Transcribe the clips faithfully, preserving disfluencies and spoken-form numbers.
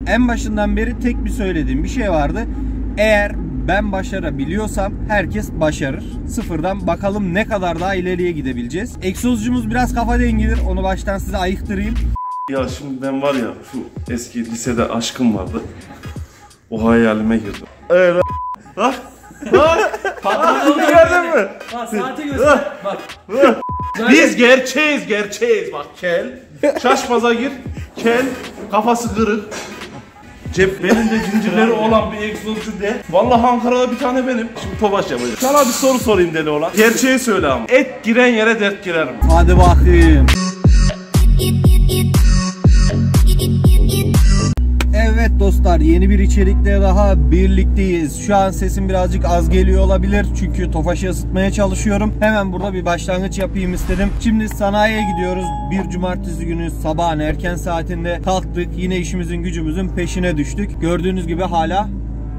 en başından beri tek bir söylediğim bir şey vardı. Eğer ben başarabiliyorsam herkes başarır. Sıfırdan bakalım ne kadar daha ileriye gidebileceğiz. Egzozcumuz biraz kafa dengidir. Onu baştan size ayıktırayım. Ya şimdi ben var ya şu eski lisede aşkım vardı. O hayalime girdim. Evet. Bak. Bak. Patronunu gördün mü? Bak saati göster. Bak. Biz gerçeğiz gerçeğiz bak kel. Şaşmaza gir. Kel. Kafası kırık. Cep belinde zincirleri olan bir egzozcu de. Vallahi Ankara'da bir tane benim. Şimdi Tofaş yapacağım. Sana bir soru sorayım deli olan. Gerçeği söyle ama. Et giren yere dert girer mi? Hadi bakayım. Evet dostlar, yeni bir içerikle daha birlikteyiz. Şu an sesim birazcık az geliyor olabilir çünkü Tofaş'ı ısıtmaya çalışıyorum. Hemen burada bir başlangıç yapayım istedim. Şimdi sanayiye gidiyoruz. Bir cumartesi günü sabahın erken saatinde kalktık. Yine işimizin gücümüzün peşine düştük. Gördüğünüz gibi hala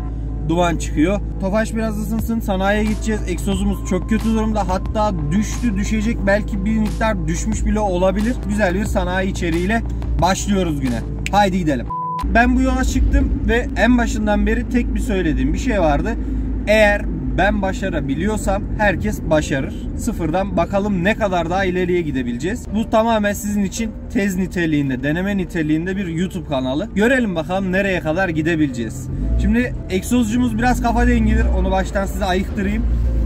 duman çıkıyor. Tofaş biraz ısınsın, sanayiye gideceğiz. Egzozumuz çok kötü durumda. Hatta düştü, düşecek. Belki bir miktar düşmüş bile olabilir. Güzel bir sanayi içeriğiyle başlıyoruz güne. Haydi gidelim. Ben bu yola çıktım ve en başından beri tek bir söylediğim bir şey vardı. Eğer ben başarabiliyorsam herkes başarır. Sıfırdan bakalım ne kadar daha ileriye gidebileceğiz. Bu tamamen sizin için tez niteliğinde, deneme niteliğinde bir YouTube kanalı. Görelim bakalım nereye kadar gidebileceğiz. Şimdi egzozcumuz biraz kafa dengidir. Onu baştan size ayıktırayım.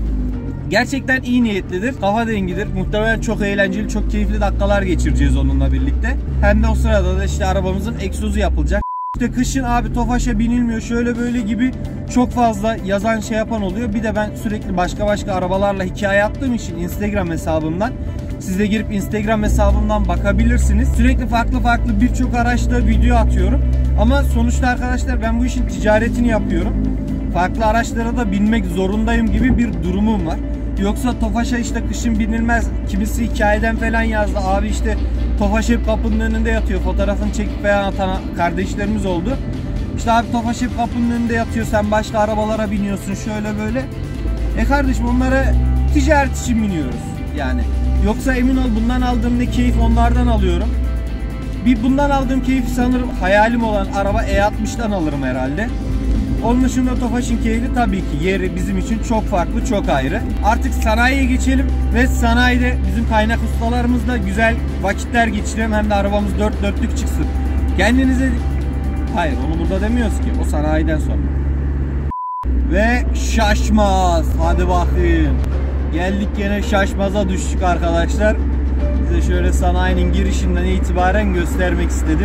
Gerçekten iyi niyetlidir. Kafa dengidir. Muhtemelen çok eğlenceli, çok keyifli dakikalar geçireceğiz onunla birlikte. Hem de o sırada da işte arabamızın egzozu yapılacak. İşte kışın abi Tofaş'a binilmiyor şöyle böyle gibi çok fazla yazan şey yapan oluyor. Bir de ben sürekli başka başka arabalarla hikaye attığım için Instagram hesabımdan, siz de girip Instagram hesabımdan bakabilirsiniz. Sürekli farklı farklı birçok araçta video atıyorum. Ama sonuçta arkadaşlar ben bu işin ticaretini yapıyorum. Farklı araçlara da binmek zorundayım gibi bir durumum var. Yoksa Tofaş'a işte kışın binilmez. Kimisi hikayeden falan yazdı. Abi işte Tofaş hep kapının önünde yatıyor. Fotoğrafını çekip falan atan kardeşlerimiz oldu. İşte abi Tofaş hep kapının önünde yatıyor. Sen başka arabalara biniyorsun şöyle böyle. E kardeşim onlara ticaret için biniyoruz. Yani yoksa emin ol bundan aldığım ne keyif onlardan alıyorum. Bir bundan aldığım keyif sanırım hayalim olan araba E altmış'tan alırım herhalde. Onun dışında Tofaş'ın keyfi tabii ki yeri bizim için çok farklı, çok ayrı. Artık sanayiye geçelim ve sanayide bizim kaynak ustalarımızla güzel vakitler geçirelim. Hem de arabamız dört dörtlük çıksın. Kendinize... Hayır, onu burada demiyoruz ki. O sanayiden sonra. Ve Şaşmaz. Hadi bakayım. Geldik yine Şaşmaz'a düştük arkadaşlar. Size şöyle sanayinin girişinden itibaren göstermek istedim.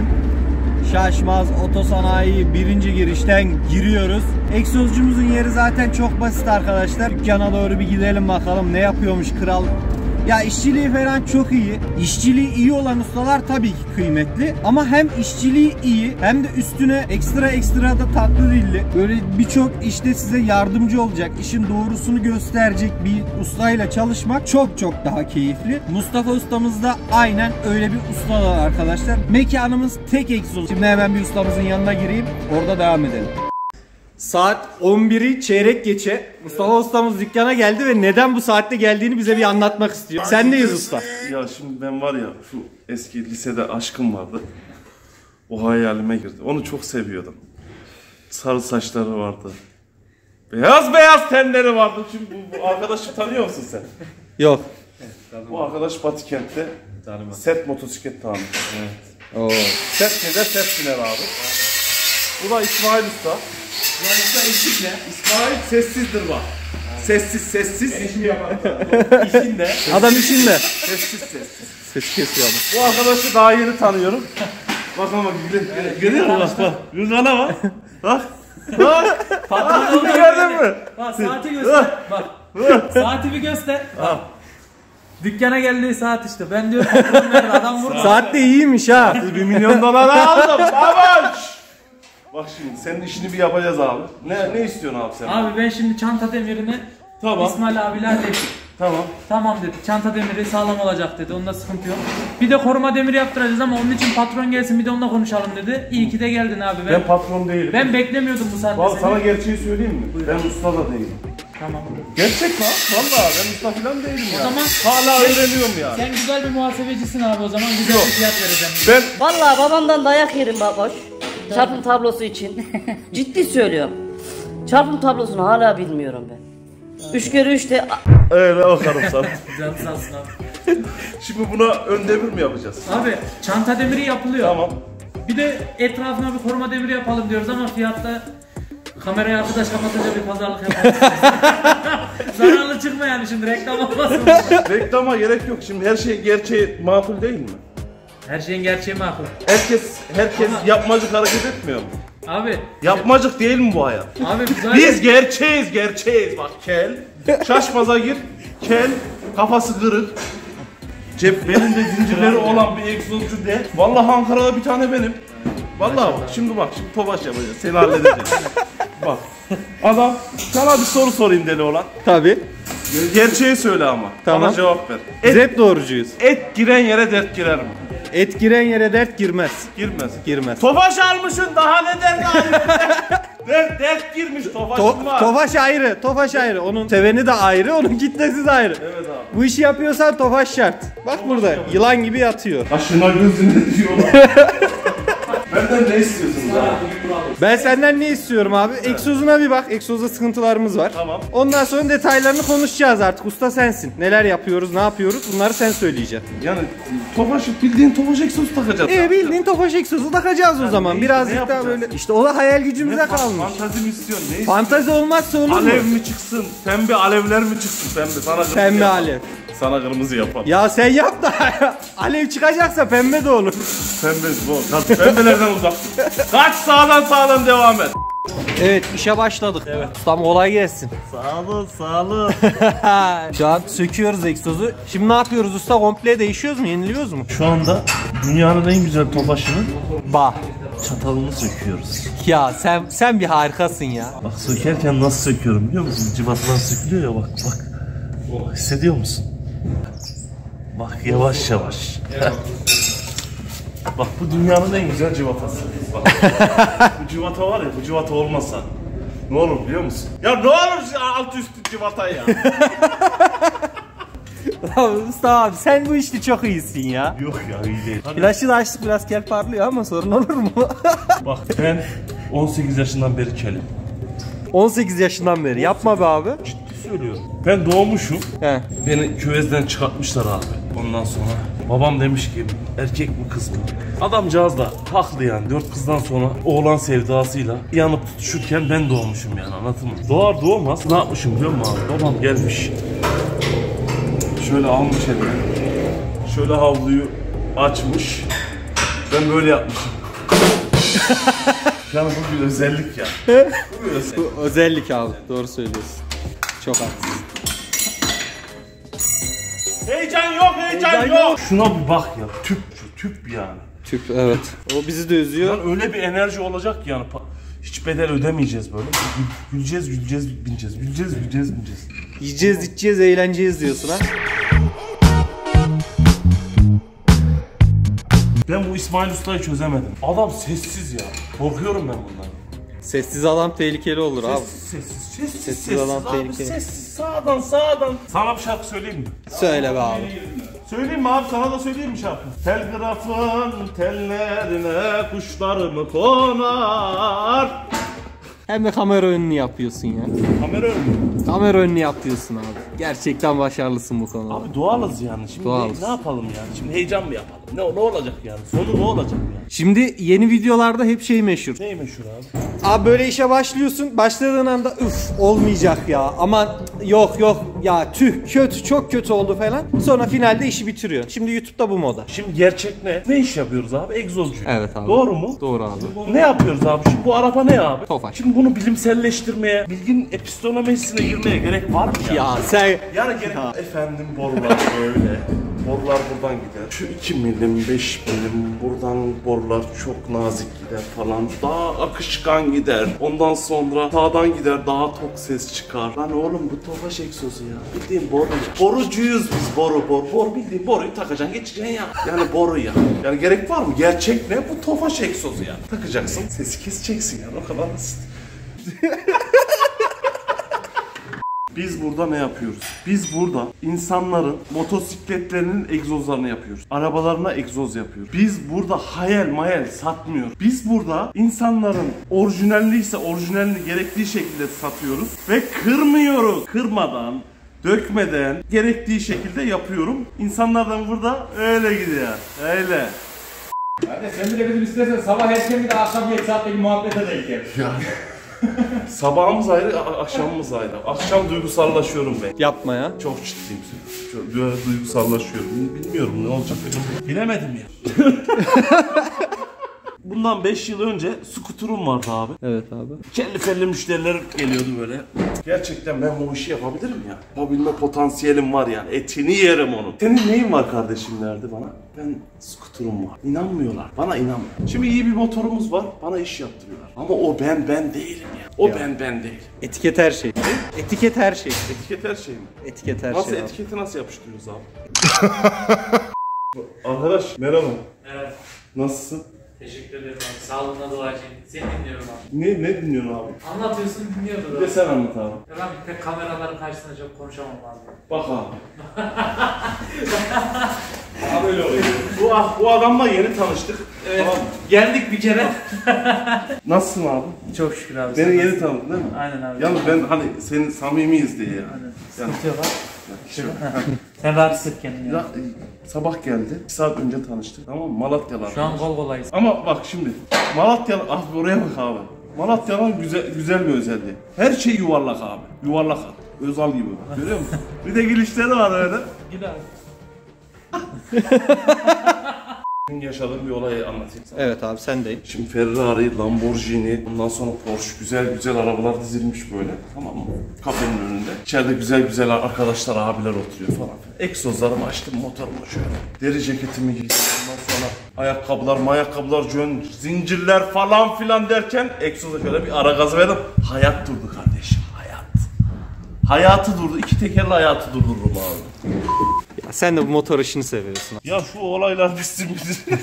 Şaşmaz Otosanayi birinci girişten giriyoruz. Egzozcumuzun yeri zaten çok basit arkadaşlar. Dükkana doğru bir gidelim bakalım ne yapıyormuş kral. Ya işçiliği falan çok iyi. İşçiliği iyi olan ustalar tabii ki kıymetli. Ama hem işçiliği iyi hem de üstüne ekstra ekstra da tatlı dilli. Böyle birçok işte size yardımcı olacak, işin doğrusunu gösterecek bir ustayla çalışmak çok çok daha keyifli. Mustafa ustamız da aynen öyle bir ustalar arkadaşlar. Mekanımız tek egzoz. Şimdi hemen bir ustamızın yanına gireyim. Orada devam edelim. Saat on biri çeyrek geçe. Mustafa ustamız dükkana geldi ve neden bu saatte geldiğini bize bir anlatmak istiyor. Sendeyiz usta. Ya şimdi ben var ya şu eski lisede aşkım vardı. O hayalime girdi. Onu çok seviyordum. Sarı saçları vardı. Beyaz beyaz tenleri vardı. Şimdi bu, bu arkadaşı tanıyor musun sen? Yok. Bu arkadaş Batıkent'te set motosiklet tamir. Evet. Oo. Set ne de set biner abi. Bu da İsmail Usta. Bu arada eşikle. İsmail sessizdir bak. Sessiz sessiz. Eşimi yapar. İşinde. Adam işinde. Sessiz sessiz. Ses kesiyor ama. Bu arkadaşı daha yeni tanıyorum. Bakın bak görüyor musun bak bak. Gülgana bak. Bak. Bak. Patronunu gördün mü? Bak saati göster. Bak. Saati bir göster. Bak. Dükkana geldiği saat işte. Ben diyorum patron nerede? Adam burada. Saat de iyiymiş ha. Bir milyon dolar aldım. Babaş. Bak şimdi senin işini bir yapacağız abi. Ne ne istiyorsun abi sen? Abi ben şimdi çanta demirini tamam. İsmail abiler dedi. Tamam. Tamam dedi. Çanta demiri sağlam olacak dedi. Onda sıkıntı yok. Bir de koruma demiri yaptıracağız ama onun için patron gelsin bir de onunla konuşalım dedi. İyi ki de geldin abi. Ben, ben patron değilim. Ben beklemiyordum bu saatte Vallahi seni. sana gerçeği söyleyeyim mi? Buyur. Ben usta da değilim. Tamam. Gerçek lan. Vallahi ben usta falan değilim ya. O zaman hala öğreniyorum yani. Sen güzel bir muhasebecisin abi o zaman güzel yok. bir fiyat vereceğim. Ben vallahi babamdan dayak yerim baboş. Çarpım tablosu için. Ciddi söylüyorum. Çarpım tablosunu hala bilmiyorum ben. üç kere üç de... Öyle bakarım sana. Güzel sağsın abi. Şimdi buna ön devir mi yapacağız? Abi çanta demiri yapılıyor. Tamam. Bir de etrafına bir koruma demiri yapalım diyoruz ama fiyatta kamerayı arkadaş kapatınca bir pazarlık yapalım. Zararlı çıkma yani şimdi reklam olmasın. Reklama gerek yok. Şimdi her şey gerçeği makul değil mi? Her şeyin gerçeği makul. Herkes herkes yapmacık hareket etmiyor mu? Abi. Yapmacık değil mi bu hayat? Abi güzel. Biz gerçeğiz, gerçeğiz. Bak kel, şaşmaza gir, kel, kafası kırık, cep belinde zincirleri olan bir egzozcu de. Vallahi Ankara'da bir tane benim. Vallahi bak, şimdi bak, şimdi tobaş yapacağız, seni halledeceğim. Bak, adam, sana bir soru sorayım deli olan. Tabii. Gerçeği söyle ama, Tamam. bana cevap ver. Biz Et, hep doğrucuyuz. et giren yere dert girer mi? Et giren yere dert girmez. Girmez. Girmez. Tofaş almışsın, daha ne dert galiba? dert, dert girmiş, tofaşın To- var. Tofaş ayrı, Tofaş ayrı. Onun seveni de ayrı, onun kitlesi de ayrı. Evet abi. Bu işi yapıyorsan Tofaş şart. Bak burada yılan gibi yatıyor. Kaşına gözüne diyorlar. Benden ne istiyorsunuz abi? Ben senden ne istiyorum abi? Egzozuna bir bak. Egzozda sıkıntılarımız var. Tamam. Ondan sonra detaylarını konuşacağız artık. Usta sensin. Neler yapıyoruz, ne yapıyoruz? Bunları sen söyleyeceksin. Yani Tofaş, bildiğin Tofaş egzoz takacağız. E bildiğin Tofaş egzozu takacağız o zaman. ne- Birazcık ne daha yapacağız? böyle. İşte o da hayal gücümüze Ne kalmış. Fantazi mi istiyorsun? Ne istiyorsun? Fantezi olmazsa olur mu? Alev mi çıksın? Pembe alevler mi çıksın? Pembe sana kırmızı Pembe yapalım. alev. Sana kırmızı yapalım. Ya sen yap da alev çıkacaksa pembe de olur. Pembe bu. Kaç pembelerden uzak. Kaç sağdan sağdan devam et. Evet işe başladık. Evet. Ustam kolay gelsin. Sağ olun, sağ olun. Şu an söküyoruz egzozu. Şimdi ne yapıyoruz usta? Komple değişiyoruz mu? Yeniliyoruz mu? Şu anda dünyanın en güzel Tofaş'ının Bah. çatalını söküyoruz. Ya sen sen bir harikasın ya. Bak sökerken nasıl söküyorum biliyor musun? Cıvatadan sökülüyor ya bak bak. Oh, hissediyor musun? Bak yavaş yavaş. Bak bu dünyanın en güzel cıvatası. Bak. Bu cıvata var ya, bu cıvata olmasa ne olur biliyor musun? Ya ne olur alt üstü cıvata ya. Usta abi sen bu işte çok iyisin ya. Yok ya iyi değil. Hadi. Flaşı da açtık biraz kel parlıyor ama sorun olur mu? Bak ben on sekiz yaşından beri kelim. on sekiz yaşından beri yapma be abi. Ciddi söylüyorum. Ben doğmuşum. He. Beni küvezden çıkartmışlar abi. Ondan sonra babam demiş ki erkek mi kız mı? Adamcağız da haklı yani. Dört kızdan sonra oğlan sevdasıyla yanıp tutuşurken ben doğmuşum yani, anladın mı? Doğar doğmaz ne yapmışım biliyor musun abi? Babam gelmiş. Şöyle almış eline. Şöyle havluyu açmış. Ben böyle yapmışım. Yani bu bir özellik ya. Bu bir özellik. Bu özellik abi. Doğru söylüyorsun. Çok haklısın. Heyecan yok, heyecan, Heyecan yok. yok. Şuna bir bak ya. Tüp, tüp yani. Tüp evet. O bizi de üzüyor. Yani öyle bir enerji olacak yani. Hiç bedel ödemeyeceğiz böyle. Güleceğiz, güleceğiz, bineceğiz. Güleceğiz, güleceğiz, bineceğiz. Yiyeceğiz, içeceğiz, eğleneceğiz diyorsun ha. Ben bu İsmail Usta'yı çözemedim. Adam sessiz ya. Korkuyorum ben bundan. Sessiz adam tehlikeli olur abi. Sessiz, sessiz, sessiz, Sessiz sessiz, adam abi, tehlikeli. sessiz, sağdan, sağdan. Sana bir şarkı söyleyeyim mi? Söyle be abi. Söyleyeyim mi abi? Sana da söyleyeyim mi şarkı? Telgrafın tellerine kuşlar mı konar? Hem de kamera önünü yapıyorsun ya. Kamera önü. Kamera önünü yapıyorsun abi. Gerçekten başarılısın bu konuda. Abi doğalız yani. Şimdi Doğalız. ne, ne yapalım yani? Şimdi heyecan mı yapalım? Ne, ne olacak yani? Sonu ne olacak yani? Şimdi yeni videolarda hep şey meşhur. Ne meşhur abi? Abi böyle işe başlıyorsun. Başladığın anda üf olmayacak ya. Aman yok yok ya tüh kötü çok kötü oldu falan. Sonra finalde işi bitiriyor. Şimdi YouTube'da bu moda. Şimdi gerçek ne? Ne iş yapıyoruz abi? Egzozcu. Evet abi. Doğru mu? Doğru abi. Ne yapıyoruz abi? Şimdi bu araba ne abi? Tofaş. Şimdi bunu bilimselleştirmeye, bilgin epistemolojisine girmeye gerek var mı ya? Ya sen Yani gerek efendim borular böyle. Borular buradan gider. Şu iki milim, beş milim buradan borular çok nazik gider falan. Daha akışkan gider. Ondan sonra sağdan gider, daha tok ses çıkar. Lan oğlum bu Tofaş egzozu ya. Bildiğin boru ya. Borucuyuz biz, boru boru. Boru bildiğin boruyu takacaksın geçeceksin ya. Yani boru ya. Yani gerek var mı? Gerçek ne? Bu Tofaş egzozu ya. Takacaksın, sesi keseceksin yani, o kadar basit. Biz burada ne yapıyoruz? Biz burada insanların motosikletlerinin egzozlarını yapıyoruz. Arabalarına egzoz yapıyoruz. Biz burada hayal mayal satmıyoruz. Biz burada insanların orijinalliyse orijinalini gerektiği şekilde satıyoruz ve kırmıyoruz. Kırmadan, dökmeden gerektiği şekilde yapıyorum. İnsanlardan burada öyle gidiyor. Öyle. Hadi sen bile bizim istersen sabah erken bir de akşam geç saatteki muhabbete denk gel. Sabahımız ayrı, akşamımız ayrı. Akşam duygusallaşıyorum ben. Yapma ya. Çok ciddiyim sen. Çok böyle duygusallaşıyorum. Bilmiyorum ne olacak benim. Bilemedim ya. Bundan beş yıl önce skuterum vardı abi. Evet abi. Kelli felli müşteriler geliyordu böyle. Gerçekten ben bu işi yapabilirim ya. Yapabilme potansiyelim var yani. Etini yerim onun. Senin neyin var kardeşim derdi bana. Ben skuterum var. İnanmıyorlar. Bana inanmıyor. Şimdi iyi bir motorumuz var. Bana iş yaptırıyorlar. Ama o ben ben değilim ya. O ya. ben ben değil. Etiket her şey. Etiket her şey. Etiket her şey mi? Etiket her nasıl şey. Nasıl etiketi nasıl yapıştırıyoruz abi? Arkadaş merhaba. Evet. Nasılsın? Teşekkür ederim abi. Sağlığına duacıyım. Seni dinliyorum abi. Ne ne dinliyorsun abi? Anlatıyorsun dinliyordur Bir abi. de sen anlat abi. Ben abi tek kameraların karşısında çok konuşamam abi. Bak abi. Abi öyle oluyor. Bu, bu adamla yeni tanıştık. Evet. Tamam. Geldik bir kere. Nasılsın abi? Çok şükür abi. Beni yeni tanıdın değil mi? Aynen abi. Yalnız ben hani senin samimiyiz diye yani. Aynen. Yani, Sıkıntı yok abi. şey, Sen rahat hisset kendini. ya, e, sabah geldi. Bir saat önce tanıştık. Tamam mı? Malatyalar. Şu an kol kolayız. Ama bak şimdi. Malatya, ah oraya bak abi. Malatya'nın güzel güzel bir özelliği. Her şey yuvarlak abi. Yuvarlak abi. Özal gibi. Görüyor musun? Bir de gülüşleri var öyle. Gid abi. Bugün yaşadığım bir olayı anlatayım sana. Evet abi sen de. Şimdi Ferrari, Lamborghini, ondan sonra Porsche, güzel güzel arabalar dizilmiş böyle. Tamam mı? Kafenin önünde. İçeride güzel güzel arkadaşlar, abiler oturuyor falan. Egzozlarımı açtım, motorumu şöyle. Deri ceketimi giydim. Ondan sonra ayakkabılar, ayakkabılar, cön, zincirler falan filan derken egzoza şöyle bir ara gaz verdim. Hayat durdu kardeşim, hayat. Hayatı durdu. İki tekerli hayatı durdururum abi. Ya sen de bu motor işini seviyorsun. Ya şu olaylar bitsin bitsin.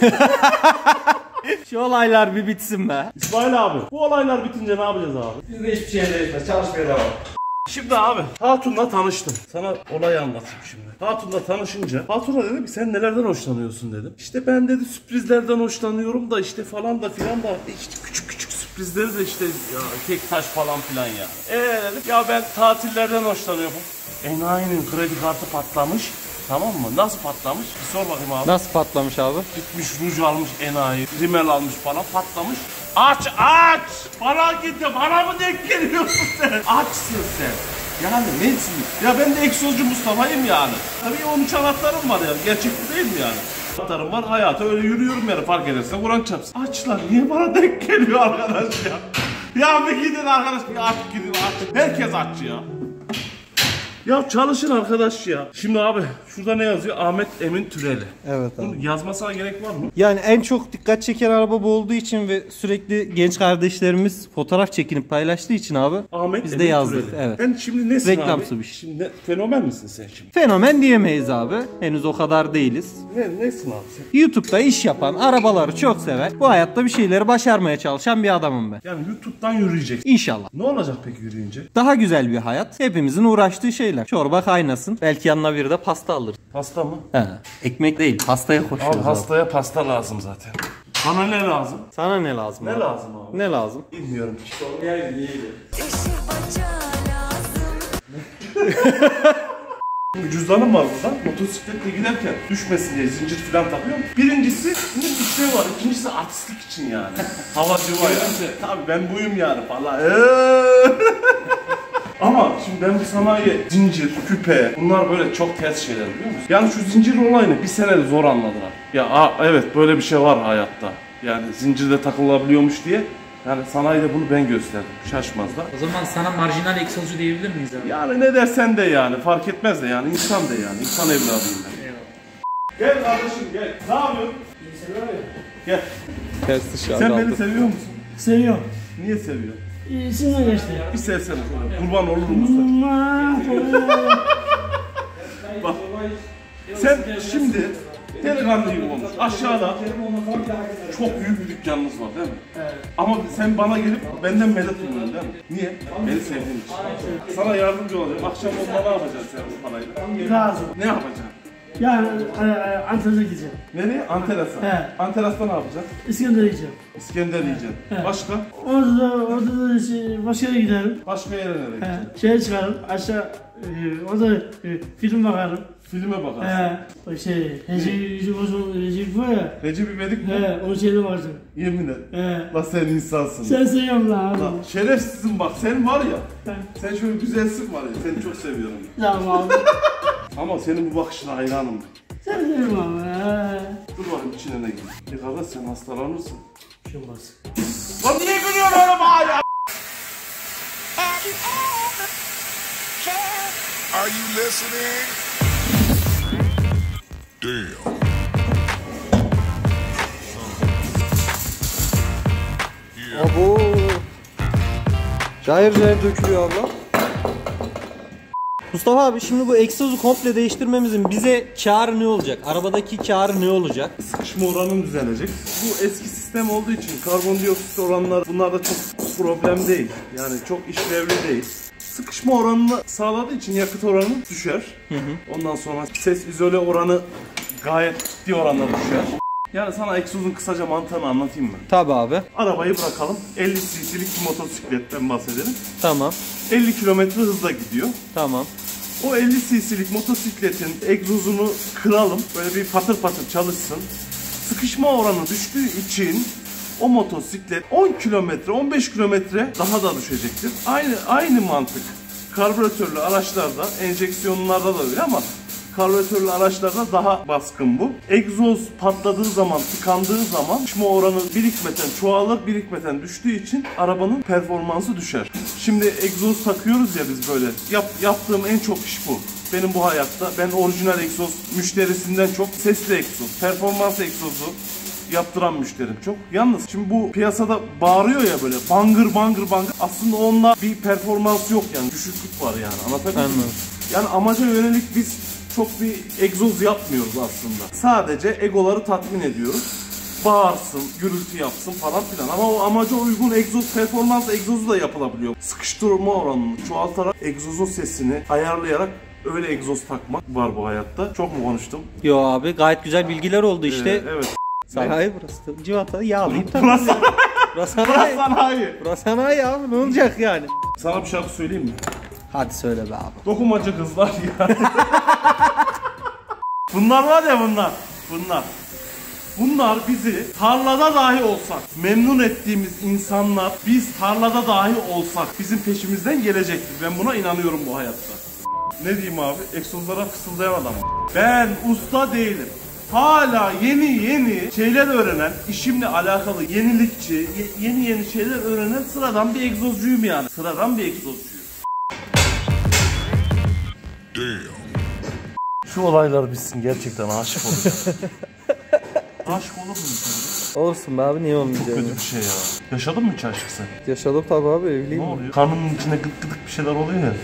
Şu olaylar bir bitsin be. İsmail abi, bu olaylar bitince ne yapacağız abi? Biz de hiçbir şey değişmez. Çalışmaya devam. Şimdi abi Hatun'la tanıştım. Sana olayı anlatayım şimdi. Hatun'la tanışınca Hatun'a dedim ki sen nelerden hoşlanıyorsun dedim. İşte ben dedi sürprizlerden hoşlanıyorum da işte falan da filan da işte küçük küçük sürprizleri de işte ya tek taş falan filan ya. Eee dedim ya ben tatillerden hoşlanıyorum. Enayi'nin kredi kartı patlamış. Tamam mı? Nasıl patlamış? Bir sor bakayım abi. Nasıl patlamış abi? Gitmiş ruj almış enayi, rimel almış falan patlamış. Aç aç! Bana gitti, bana mı denk geliyorsun sen? Açsın sen. Yani nesin? Ya ben de egzozcu Mustafa'yım yani. Tabii on üç anahtarım var yani, gerçekte değil mi yani? Anahtarım var, hayata öyle yürüyorum yani fark edersen Kur'an çarpsın. Açlar, niye bana denk geliyor arkadaş ya? Ya bir gidin arkadaş, bir aç gidin aç. Herkes aç ya. Ya çalışın arkadaş ya. Şimdi abi şurada ne yazıyor? Ahmet Emin Türeli. Evet abi. Bunun yazmasına gerek var mı? Yani en çok dikkat çeken araba bu olduğu için ve sürekli genç kardeşlerimiz fotoğraf çekinip paylaştığı için abi Ahmet biz Emin de yazdık. Türeli. Evet. Ben şimdi nesin Reklamsı abi? bir şey. Şimdi ne, fenomen misin sen şimdi? Fenomen diyemeyiz abi. Henüz o kadar değiliz. Ne, nesin abi sen? YouTube'da iş yapan, arabaları çok seven, bu hayatta bir şeyleri başarmaya çalışan bir adamım ben. Yani YouTube'dan yürüyeceksin. İnşallah. Ne olacak peki yürüyünce? Daha güzel bir hayat. Hepimizin uğraştığı şeyler. Çorba kaynasın. Belki yanına bir de pasta alır. Pasta mı? He. Ekmek değil, pastaya koşuyoruz Abi abi. hastaya pasta lazım zaten. Bana ne lazım? Sana ne lazım Ne abi? lazım abi? Ne lazım? Bilmiyorum ki. Cüzdanım var burada. Motosikletle giderken düşmesin diye zincir falan takıyorum. Birincisi bir şey var. İkincisi artistlik için yani. Havacı var yani. Tabii ben buyum yani falan. Ama şimdi ben bu sanayi zincir, küpe bunlar böyle çok ters şeyler biliyor musun? Yani şu zincir olayını bir senede zor anladılar. Ya aa, evet böyle bir şey var hayatta. Yani zincirde takılabiliyormuş diye. Yani sanayide bunu ben gösterdim. Şaşmazlar. O zaman sana marjinal egzozcu diyebilir miyiz abi? Yani ne dersen de yani fark etmez de yani insan de yani insan evladıyım ben. Eyvallah. Gel kardeşim gel. Ne yapıyorsun? Gel. Ters dışarı Sen aldı. beni seviyor musun? Seviyorum. Niye seviyorsun? İyisine geçti. Bir sevsene. Kurban olurum Mustafa. Bak. Sen şimdi Delikanlı gibi olmuş. Aşağıda çok büyük bir dükkanınız var değil mi? Evet. Ama sen bana gelip benden medet umuyorsun değil mi? Niye? Beni sevdiğin için. Sana yardımcı olacağım. Akşam onda ne yapacaksın sen bu parayla? Lazım. Ne yapacaksın? Yani e, Antalya'ya gideceğim. Nereye? Anteras'a. He. Anteras'ta ne yapacaksın? İskender'e gideceğim. İskender yiyeceksin. He. Başka? Orada da, orada da şey, başka yere giderim. Başka yere nereye gideceksin? He. Şeye çıkarım. Aşağı e, orada e, film bakarım. Filme bakarsın. He. O şey, Recep Bozun Recep var ya. Recep İvedik mi? He. O şeyde vardı. Yemin et. He. La sen insansın. Sen seviyorum lan. La, şerefsizim bak sen var ya. He. Sen şöyle güzelsin var ya. Seni çok seviyorum. Tamam abi. Ama senin bu bakışına hayranım. Sen seviyorum abi. He. Dur bakayım içine ne gidiyor. Bir kardeş sen hastalanırsın. Şunbaz. Lan niye gülüyorsun oğlum hala? Are you listening? Damn. Abo. Cayır cayır dökülüyor abla. Mustafa abi şimdi bu egzozu komple değiştirmemizin bize kârı ne olacak? Arabadaki kârı ne olacak? Sıkışma oranı düzelecek. Bu eski sistem olduğu için karbondioksit oranları bunlarda çok problem değil. Yani çok işlevli değil. Sıkışma oranını sağladığı için yakıt oranı düşer. Hı hı. Ondan sonra ses izole oranı gayet ciddi oranda düşer. Yani sana egzozun kısaca mantığını anlatayım mı? Tabi abi. Arabayı bırakalım. elli cc'lik bir motosikletten bahsedelim. Tamam. elli kilometre hızla gidiyor. Tamam. O elli cc'lik motosikletin egzozunu kıralım. Böyle bir patır patır çalışsın. Sıkışma oranı düştüğü için o motosiklet on kilometre, on beş kilometre daha da düşecektir. Aynı aynı mantık. Karbüratörlü araçlarda, enjeksiyonlarda da öyle ama karbüratörlü araçlarda daha baskın bu. Egzoz patladığı zaman, tıkandığı zaman sıkışma oranı birikmeden çoğalır, birikmeden düştüğü için arabanın performansı düşer. Şimdi egzoz takıyoruz ya biz böyle. Yap, yaptığım en çok iş bu. Benim bu hayatta ben orijinal egzoz müşterisinden çok sesli egzoz, performans egzozu yaptıran müşterim çok. Yalnız şimdi bu piyasada bağırıyor ya böyle bangır bangır bangır. Aslında onunla bir performans yok yani. Düşüklük var yani. Anlatabiliyor muyum? Yani amaca yönelik biz çok bir egzoz yapmıyoruz aslında. Sadece egoları tatmin ediyoruz. Bağırsın, gürültü yapsın falan filan. Ama o amaca uygun egzoz, performans egzozu da yapılabiliyor. Sıkıştırma oranını çoğaltarak egzozun sesini ayarlayarak öyle egzoz takmak var bu hayatta. Çok mu konuştum? Yo abi gayet güzel bilgiler oldu işte. Ee, evet. Sanayi burası. Civata'yı yağlayıp tabii. Burası Burası sanayi. sanayi. Burası sanayi abi ne olacak yani? Sana bir şarkı söyleyeyim mi? Hadi söyle be abi. Dokunmaca kızlar ya. Bunlar var ya bunlar. Bunlar. Bunlar bizi tarlada dahi olsak memnun ettiğimiz insanlar biz tarlada dahi olsak bizim peşimizden gelecektir. Ben buna inanıyorum bu hayatta. Ne diyeyim abi? Egzozlara fısıldayan adam. Ben usta değilim. Hala yeni yeni şeyler öğrenen, işimle alakalı yenilikçi, ye- yeni yeni şeyler öğrenen sıradan bir egzozcuyum yani. Sıradan bir egzozcuyum. Damn. Şu olaylar bitsin gerçekten aşık olacağım. Aşık olur musun? Olsun be abi niye olmayacak? Çok kötü bir şey ya. Yaşadın mı hiç aşk sen? Yaşadım tabi abi Ne evliyim. oluyor? Karnımın içinde gıt gıdık bir şeyler oluyor ya.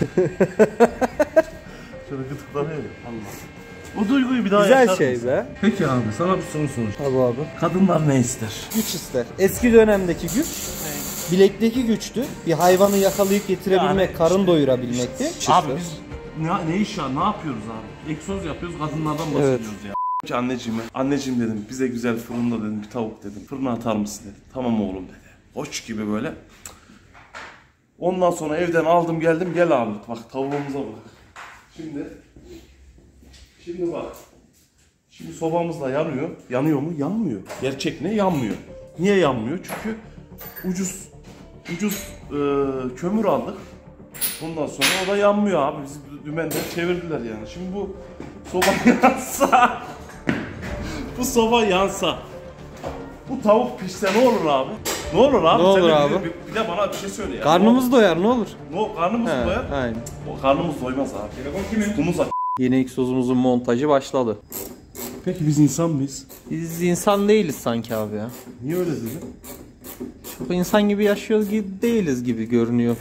Şöyle gıdıklanıyor ya. Allah. Bu duyguyu bir daha Güzel yaşar şey mısın? be. Peki abi sana bir soru soracağım. Abi abi. Kadınlar ne ister? Güç ister. Eski dönemdeki güç bilekteki güçtü. Bir hayvanı yakalayıp getirebilmek, Yani karın işte- doyurabilmekti. Abi biz ne, ne iş ya? Ne yapıyoruz abi? Egzoz yapıyoruz, kadınlardan bahsediyoruz ya. Ki anneciğime, anneciğim dedim bize güzel fırında dedim bir tavuk dedim. Fırına atar mısın dedi. Tamam oğlum dedi. Hoş gibi böyle. Ondan sonra evden aldım geldim gel abi bak tavuğumuza bak. Şimdi Şimdi bak. Şimdi sobamız da yanıyor. Yanıyor mu? Yanmıyor. Gerçek ne? Yanmıyor. Niye yanmıyor? Çünkü ucuz ucuz e, kömür aldık. Bundan sonra o da yanmıyor abi. Bizi dümenden çevirdiler yani. Şimdi bu soba yansa bu soba yansa bu tavuk pişse ne olur abi? Ne olur abi? Ne olur Sen de abi? Bir, bir de bana bir şey söyle ya. Karnımız doyar ne olur? No, karnımız He, doyar. aynen. O karnımız doymaz abi. Telefon kimin? Ustumuz aç. Yeni egzozumuzun montajı başladı. Peki biz insan mıyız? Biz insan değiliz sanki abi ya. Niye öyle dedin? Çok insan gibi yaşıyoruz gibi değiliz gibi görünüyor.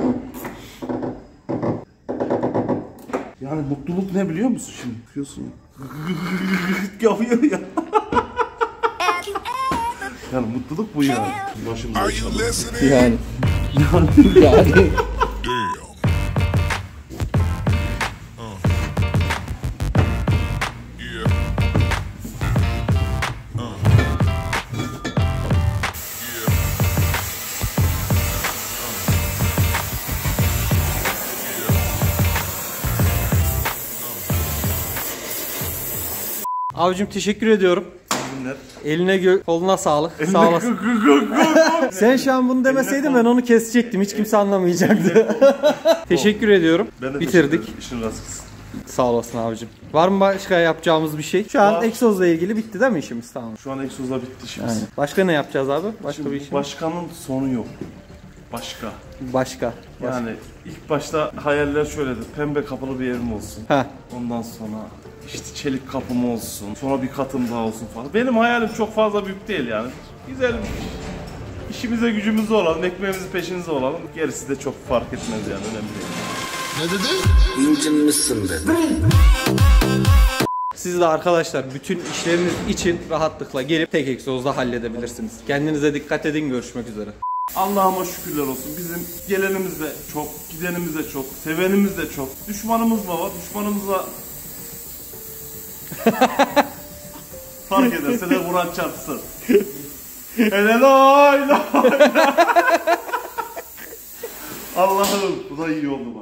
Yani mutluluk ne biliyor musun şimdi? Bakıyorsun ya. yapıyor ya. Yani mutluluk bu yani. Başımıza Are you çalıyor. listening? Yani. yani. Damn. Yeah. Uh. Yeah. Abicim teşekkür ediyorum. Günler. Eline gö koluna sağlık. Sağ olasın. Sen şu an bunu demeseydin ben onu kesecektim. Hiç kimse anlamayacaktı. Teşekkür ediyorum. Ben de Bitirdik. teşekkür ederim. İşin rast gitsin. Sağ olasın abicim. Var mı başka yapacağımız bir şey? Şu an Var. egzozla ilgili bitti değil mi işimiz? Tamam. Şu an egzozla bitti işimiz. Aynen. Başka ne yapacağız abi? Başka Şimdi bir bu iş mi? başkanın sonu yok. Başka. Başka. Yani ilk başta hayaller şöyledir. Pembe kapılı bir evim olsun. Heh. Ondan sonra işte çelik kapım olsun. Sonra bir katım daha olsun falan. Benim hayalim çok fazla büyük değil yani. Güzel bir işimize gücümüze olalım, ekmeğimizi peşinize olalım. Gerisi de çok fark etmez yani, önemli değil. Ne dedi? İncinmişsin be. Siz de arkadaşlar bütün işleriniz için rahatlıkla gelip tek egzozla halledebilirsiniz. Kendinize dikkat edin. Görüşmek üzere. Allah'ıma şükürler olsun. Bizim gelenimiz de çok, gidenimiz de çok, sevenimiz de çok. Düşmanımız da var. Düşmanımıza fark ederse de vuran çarpsın. Hele lay lay. Allah'ım bu da iyi oldu.